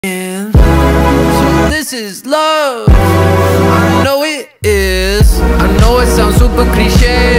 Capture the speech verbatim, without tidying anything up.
And so this is love. I know it is. I know it sounds super cliche.